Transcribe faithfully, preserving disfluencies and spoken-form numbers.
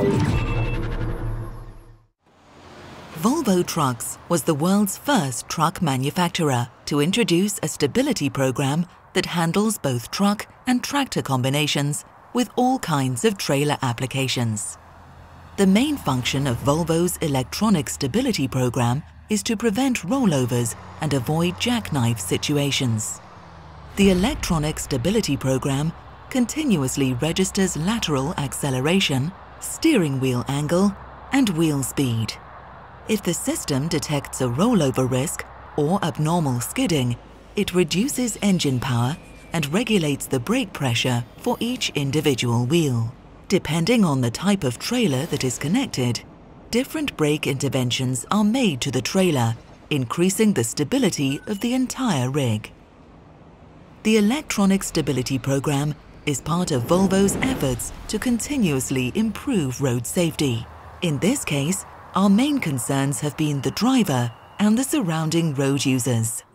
Volvo Trucks was the world's first truck manufacturer to introduce a stability program that handles both truck and tractor combinations with all kinds of trailer applications. The main function of Volvo's electronic stability program is to prevent rollovers and avoid jackknife situations. The electronic stability program continuously registers lateral acceleration, steering wheel angle, and wheel speed. If the system detects a rollover risk or abnormal skidding, it reduces engine power and regulates the brake pressure for each individual wheel. Depending on the type of trailer that is connected, different brake interventions are made to the trailer, increasing the stability of the entire rig. The electronic stability program is part of Volvo's efforts to continuously improve road safety. In this case, our main concerns have been the driver and the surrounding road users.